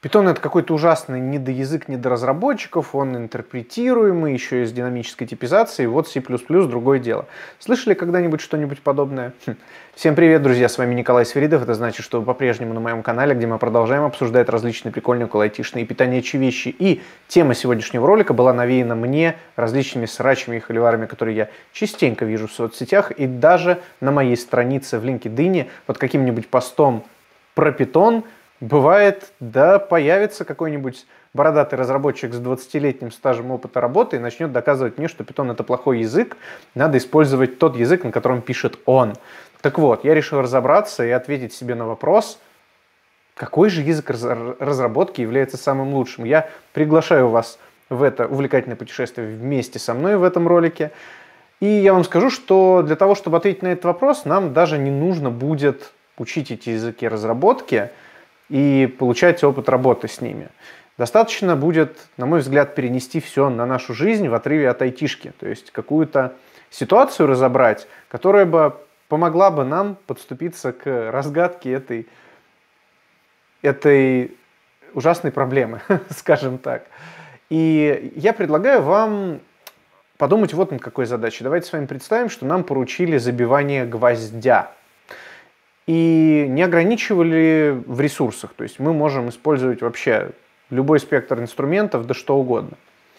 Python — это какой-то ужасный недоязык недоразработчиков, он интерпретируемый, еще и с динамической типизацией. Вот C++ другое дело. Слышали когда-нибудь что-нибудь подобное? Всем привет, друзья, с вами Николай Свиридов. Это значит, что вы по-прежнему на моем канале, где мы продолжаем обсуждать различные прикольные около айтишные и питонячие вещи. И тема сегодняшнего ролика была навеяна мне различными срачами и холиварами, которые я частенько вижу в соцсетях, и даже на моей странице в LinkedIn под каким-нибудь постом про Python бывает, да, появится какой-нибудь бородатый разработчик с 20-летним стажем опыта работы и начнет доказывать мне, что Python — это плохой язык, надо использовать тот язык, на котором пишет он. Так вот, я решил разобраться и ответить себе на вопрос, какой же язык разработки является самым лучшим. Я приглашаю вас в это увлекательное путешествие вместе со мной в этом ролике. И я вам скажу, что для того, чтобы ответить на этот вопрос, нам даже не нужно будет учить эти языки разработки и получать опыт работы с ними. Достаточно будет, на мой взгляд, перенести все на нашу жизнь в отрыве от айтишки. То есть какую-то ситуацию разобрать, которая бы помогла бы нам подступиться к разгадке этой ужасной проблемы, скажем так. И я предлагаю вам подумать вот над какой задачей. Давайте с вами представим, что нам поручили забивание гвоздя. И не ограничивали в ресурсах. То есть мы можем использовать вообще любой спектр инструментов, да что угодно.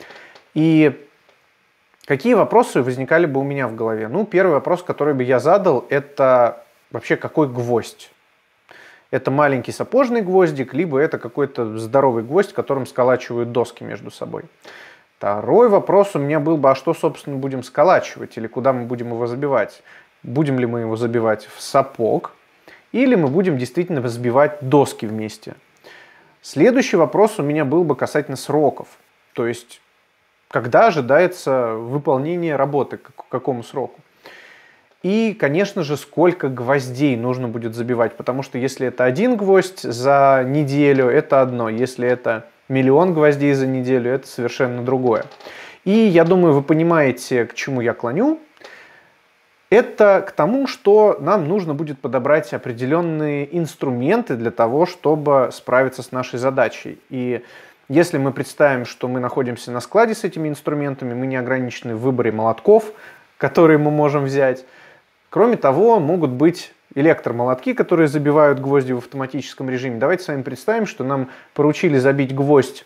И какие вопросы возникали бы у меня в голове? Ну, первый вопрос, который бы я задал, это вообще какой гвоздь? Это маленький сапожный гвоздик, либо это какой-то здоровый гвоздь, которым сколачивают доски между собой. Второй вопрос у меня был бы, а что, собственно, будем сколачивать? Или куда мы будем его забивать? Будем ли мы его забивать в сапог? Или мы будем действительно сбивать доски вместе? Следующий вопрос у меня был бы касательно сроков. То есть, когда ожидается выполнение работы, к какому сроку? И, конечно же, сколько гвоздей нужно будет забивать. Потому что если это один гвоздь за неделю, это одно. Если это миллион гвоздей за неделю, это совершенно другое. И я думаю, вы понимаете, к чему я клоню. Это к тому, что нам нужно будет подобрать определенные инструменты для того, чтобы справиться с нашей задачей. И если мы представим, что мы находимся на складе с этими инструментами, мы не ограничены в выборе молотков, которые мы можем взять. Кроме того, могут быть электромолотки, которые забивают гвозди в автоматическом режиме. Давайте с вами представим, что нам поручили забить гвоздь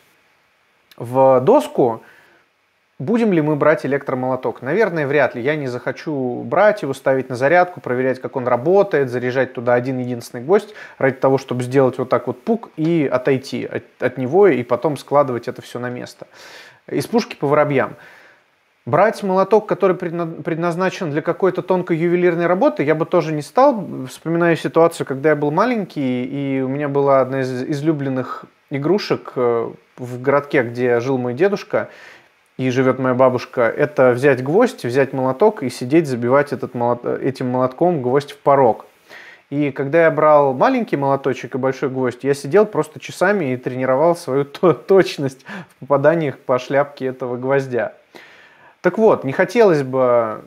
в доску. Будем ли мы брать электромолоток? Наверное, вряд ли. Я не захочу брать его, ставить на зарядку, проверять, как он работает, заряжать туда один-единственный гвоздь ради того, чтобы сделать вот так вот пук и отойти от него, и потом складывать это все на место. Из пушки по воробьям. Брать молоток, который предназначен для какой-то тонкой ювелирной работы, я бы тоже не стал. Вспоминаю ситуацию, когда я был маленький, и у меня была одна из излюбленных игрушек в городке, где жил мой дедушка, и живет моя бабушка, это взять гвоздь, взять молоток и сидеть, забивать этим молотком гвоздь в порог. И когда я брал маленький молоточек и большой гвоздь, я сидел просто часами и тренировал свою точность в попаданиях по шляпке этого гвоздя. Так вот, не хотелось бы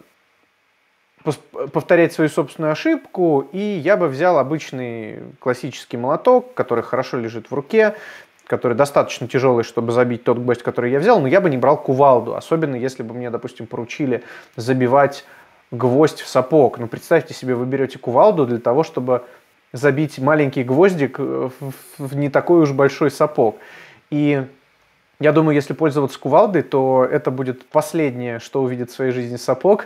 повторять свою собственную ошибку, и я бы взял обычный классический молоток, который хорошо лежит в руке, который достаточно тяжелый, чтобы забить тот гвоздь, который я взял, но я бы не брал кувалду, особенно если бы мне, допустим, поручили забивать гвоздь в сапог. Ну, представьте себе, вы берете кувалду для того, чтобы забить маленький гвоздик в не такой уж большой сапог. И я думаю, если пользоваться кувалдой, то это будет последнее, что увидит в своей жизни сапог,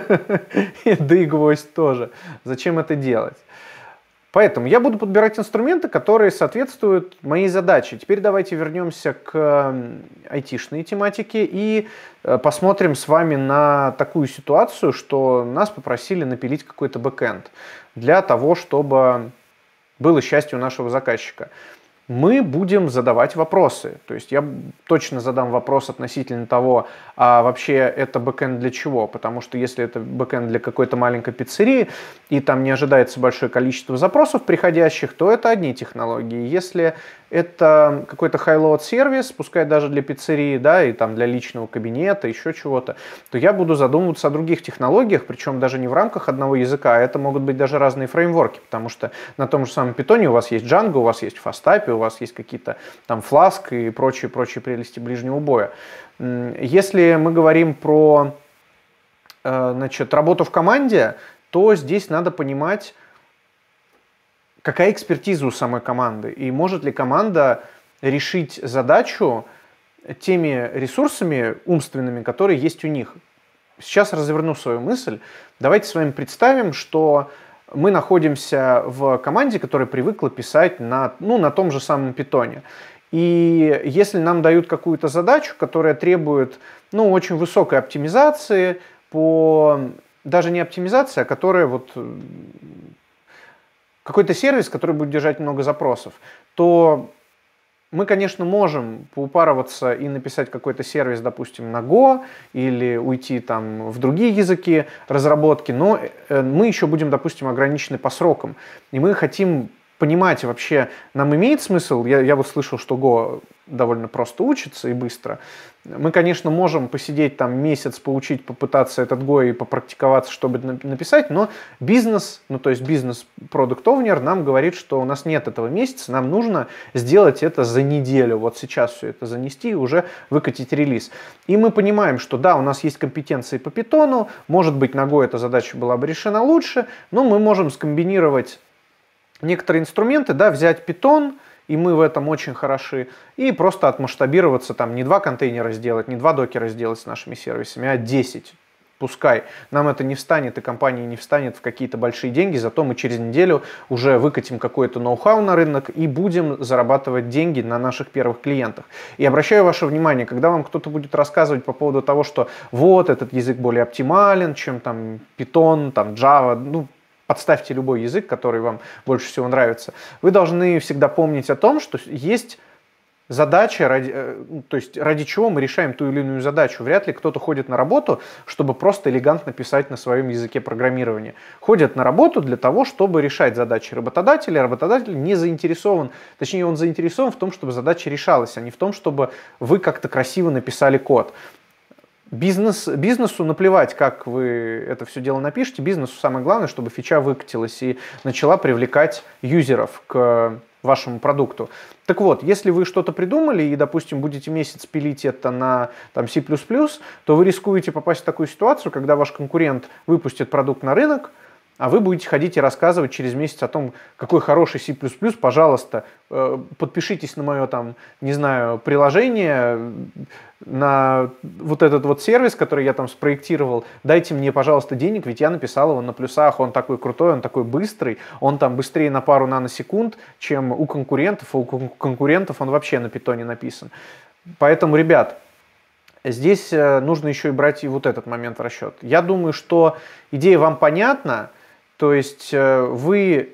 да и гвоздь тоже. Зачем это делать? Поэтому я буду подбирать инструменты, которые соответствуют моей задаче. Теперь давайте вернемся к айтишной тематике и посмотрим с вами на такую ситуацию, что нас попросили напилить какой-то бэкэнд для того, чтобы было счастье у нашего заказчика. Мы будем задавать вопросы. То есть я точно задам вопрос относительно того, а вообще это бэкэнд для чего. Потому что если это бэкэнд для какой-то маленькой пиццерии, и там не ожидается большое количество запросов приходящих, то это одни технологии. Если это какой-то high-load сервис, пускай даже для пиццерии, да, и там для личного кабинета, еще чего-то, то я буду задумываться о других технологиях, причем даже не в рамках одного языка, а это могут быть даже разные фреймворки, потому что на том же самом Python у вас есть Django, у вас есть FastAPI, у вас есть какие-то там Flask и прочие прелести ближнего боя. Если мы говорим про значит, работу в команде, то здесь надо понимать, какая экспертиза у самой команды, и может ли команда решить задачу теми ресурсами умственными, которые есть у них. Сейчас разверну свою мысль. Давайте с вами представим, что мы находимся в команде, которая привыкла писать на том же самом питоне. И если нам дают какую-то задачу, которая требует очень высокой оптимизации, даже не оптимизация, а которая какой-то сервис, который будет держать много запросов, то мы, конечно, можем поупарываться и написать какой-то сервис, допустим, на Go или уйти там в другие языки разработки, но мы еще будем, допустим, ограничены по срокам. И мы хотим понимать вообще, нам имеет смысл, я вот слышал, что Go довольно просто учится и быстро. Мы, конечно, можем посидеть там месяц, поучить, попытаться этот Go и попрактиковаться, чтобы написать, но бизнес, то есть бизнес-продукт-овнер нам говорит, что у нас нет этого месяца, нам нужно сделать это за неделю, вот сейчас все это занести и уже выкатить релиз. И мы понимаем, что да, у нас есть компетенции по питону, может быть, на Go эта задача была бы решена лучше, но мы можем скомбинировать некоторые инструменты, да, взять Python, и мы в этом очень хороши, и просто отмасштабироваться, там, не 2 контейнера сделать, не 2 докера сделать с нашими сервисами, а 10. Пускай нам это не встанет, и компания не встанет в какие-то большие деньги, зато мы через неделю уже выкатим какой-то ноу-хау на рынок и будем зарабатывать деньги на наших первых клиентах. И обращаю ваше внимание, когда вам кто-то будет рассказывать по поводу того, что вот этот язык более оптимален, чем там Python, там Java, подставьте любой язык, который вам больше всего нравится. Вы должны всегда помнить о том, что есть задача, ради чего мы решаем ту или иную задачу. Вряд ли кто-то ходит на работу, чтобы просто элегантно писать на своем языке программирования. Ходят на работу для того, чтобы решать задачи работодателя. Работодатель не заинтересован, точнее он заинтересован в том, чтобы задача решалась, а не в том, чтобы вы как-то красиво написали код. Бизнесу наплевать, как вы это все дело напишете. Бизнесу самое главное, чтобы фича выкатилась и начала привлекать юзеров к вашему продукту. Так вот, если вы что-то придумали и, допустим, будете месяц пилить это на C++, то вы рискуете попасть в такую ситуацию, когда ваш конкурент выпустит продукт на рынок, а вы будете ходить и рассказывать через месяц о том, какой хороший C++, пожалуйста, подпишитесь на мое приложение, на вот этот вот сервис, который я там спроектировал, дайте мне, пожалуйста, денег, ведь я написал его на плюсах, он такой крутой, он такой быстрый, он там быстрее на пару наносекунд, чем у конкурентов, а у конкурентов он вообще на питоне написан. Поэтому, ребят, здесь нужно еще и брать и вот этот момент в расчет. Я думаю, что идея вам понятна, то есть вы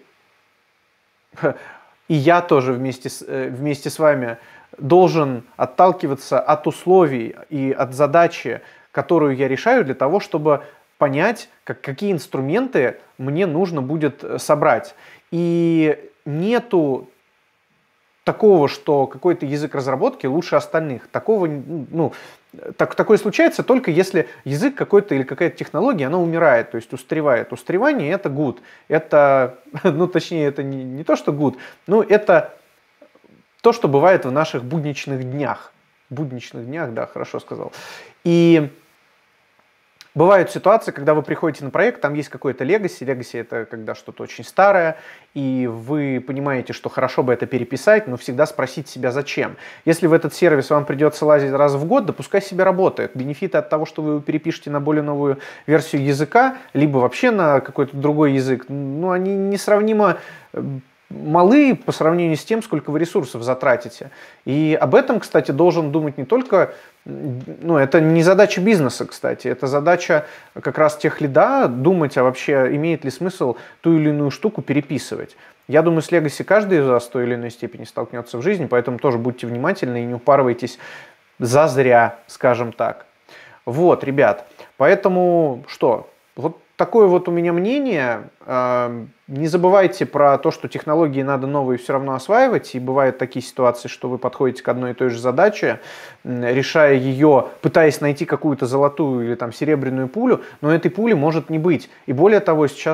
и я тоже вместе с вами должен отталкиваться от условий и от задачи, которую я решаю, для того, чтобы понять, какие инструменты мне нужно будет собрать. И нету такого, что какой-то язык разработки лучше остальных. Такое случается только если язык какой-то или какая-то технология, она умирает, то есть устаревает. Устаревание — это good. Это, точнее, это не то, что good, это то, что бывает в наших будничных днях. Будничных днях, да, хорошо сказал. И бывают ситуации, когда вы приходите на проект, там есть какой-то legacy. Legacy — это когда что-то очень старое, и вы понимаете, что хорошо бы это переписать, но всегда спросить себя, зачем. Если в этот сервис вам придется лазить раз в год, да пускай себе работает. Бенефиты от того, что вы его перепишете на более новую версию языка, либо вообще на какой-то другой язык, они несравнимо малы по сравнению с тем, сколько вы ресурсов затратите. И об этом, кстати, должен думать не только... это не задача бизнеса, кстати, это задача как раз тех лида думать, а вообще имеет ли смысл ту или иную штуку переписывать. Я думаю, с Legacy каждый из вас в той или иной степени столкнется в жизни, поэтому тоже будьте внимательны и не упарывайтесь зазря, скажем так. Вот, ребят, поэтому что? Вот такое вот у меня мнение. Не забывайте про то, что технологии надо новые все равно осваивать, и бывают такие ситуации, что вы подходите к одной и той же задаче, решая ее, пытаясь найти какую-то золотую или серебряную пулю, но этой пули может не быть. И более того, сейчас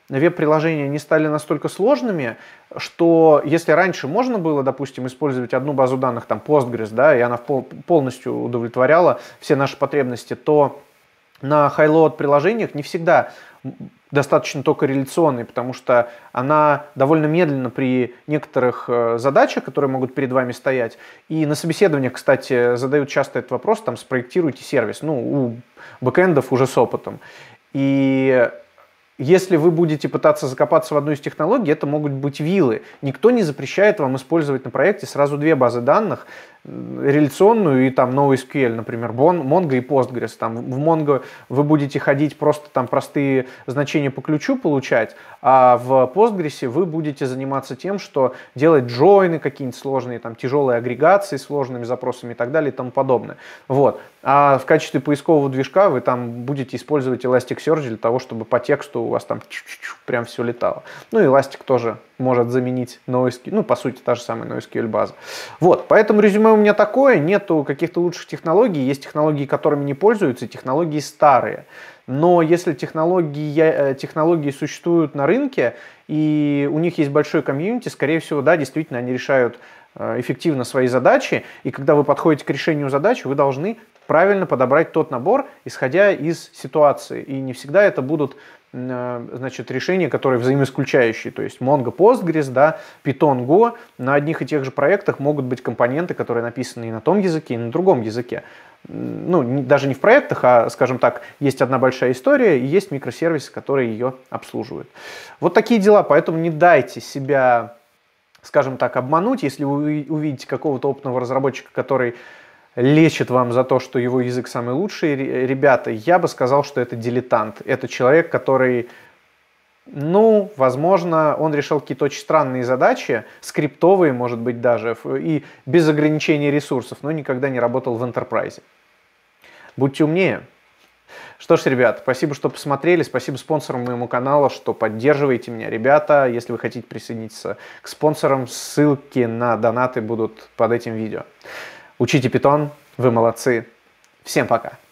веб-приложения не стали настолько сложными, что если раньше можно было, допустим, использовать одну базу данных, там Postgres, да, и она полностью удовлетворяла все наши потребности, то на high-load приложениях не всегда достаточно только реляционной, потому что она довольно медленно при некоторых задачах, которые могут перед вами стоять. И на собеседованиях, кстати, задают часто этот вопрос, там, спроектируйте сервис, ну, у бэкэндов уже с опытом. И если вы будете пытаться закопаться в одну из технологий, это могут быть виллы. Никто не запрещает вам использовать на проекте сразу две базы данных, реляционную и там NoSQL, например, Mongo и Postgres. Там в Mongo вы будете ходить просто там простые значения по ключу получать, а в Postgres вы будете заниматься тем, что делать джойны какие-нибудь сложные, там тяжелые агрегации с сложными запросами и так далее и тому подобное. Вот. А в качестве поискового движка вы там будете использовать Elasticsearch для того, чтобы по тексту у вас там прям все летало. Ну и Elastic тоже может заменить NoSQL, ну по сути та же самая NoSQL база. Вот, поэтому резюме у меня такое, нету каких-то лучших технологий, есть технологии, которыми не пользуются, технологии старые. Но если технологии существуют на рынке, и у них есть большой комьюнити, скорее всего, да, действительно, они решают эффективно свои задачи, и когда вы подходите к решению задачи, вы должны правильно подобрать тот набор, исходя из ситуации. И не всегда это будут, значит, решения, которые взаимоисключающие. То есть Mongo, Postgres, да, Python, Go. На одних и тех же проектах могут быть компоненты, которые написаны и на том языке, и на другом языке. Ну, даже не в проектах, а, скажем так, есть одна большая история и есть микросервисы, которые ее обслуживают. Вот такие дела, поэтому не дайте себя, скажем так, обмануть. Если вы увидите какого-то опытного разработчика, который лечит вам за то, что его язык самый лучший, ребята, я бы сказал, что это дилетант. Это человек, который, ну, возможно, он решил какие-то очень странные задачи, скриптовые, может быть, даже, и без ограничения ресурсов, но никогда не работал в enterprise. Будьте умнее. Что ж, ребят, спасибо, что посмотрели, спасибо спонсорам моему канала, что поддерживаете меня. Ребята, если вы хотите присоединиться к спонсорам, ссылки на донаты будут под этим видео. Учите Python, вы молодцы. Всем пока.